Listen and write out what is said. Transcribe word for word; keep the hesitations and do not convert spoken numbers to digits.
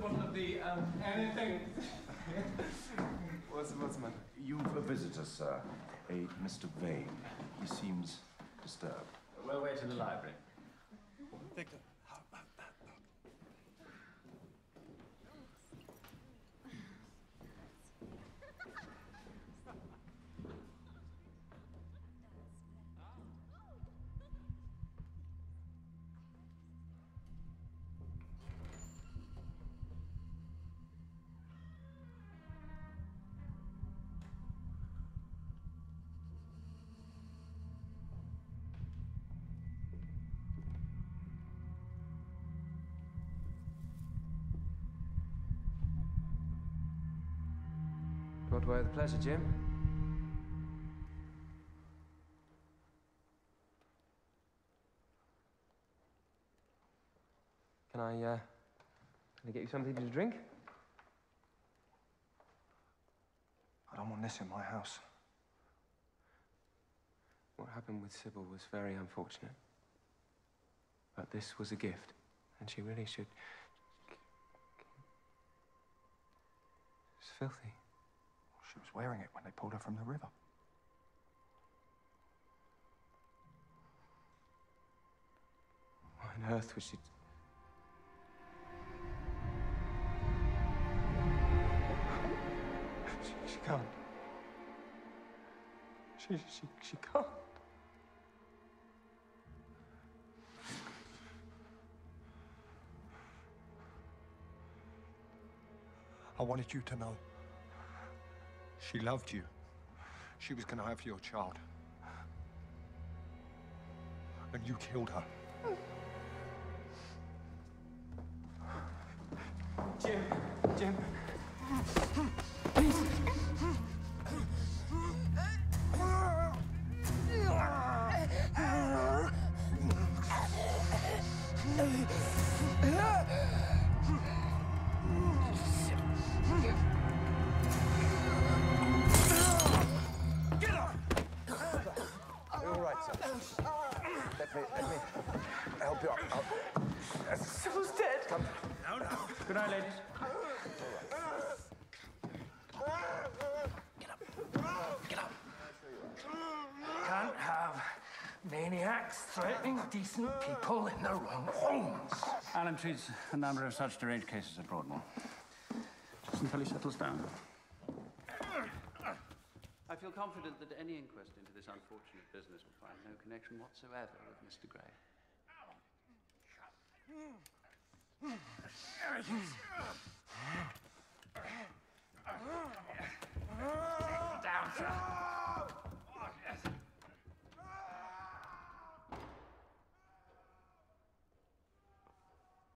one of the, um, anything. What's, what's the matter? You've a visitor, sir. A Mister Vane. He seems disturbed. We'll wait in the library. Victor. What way of the pleasure, Jim? Can I, uh, can I get you something to drink? I don't want this in my house. What happened with Sybil was very unfortunate. But this was a gift, and she really should... It's filthy. She was wearing it when they pulled her from the river. Why on earth was she... She, she can't. She, she, she can't. I wanted you to know. She loved you. She was going to have your child. And you killed her. Jim, Jim. Let me, let me help you up. I'll... Sybil's dead. Come. No, no. Good night, ladies. Get up. Get up. Can't have maniacs threatening decent people in their own homes. Alan treats a number of such deranged cases at Broadmoor. Just until he settles down. I feel confident that any inquest into this unfortunate business will find no connection whatsoever with Mister Gray.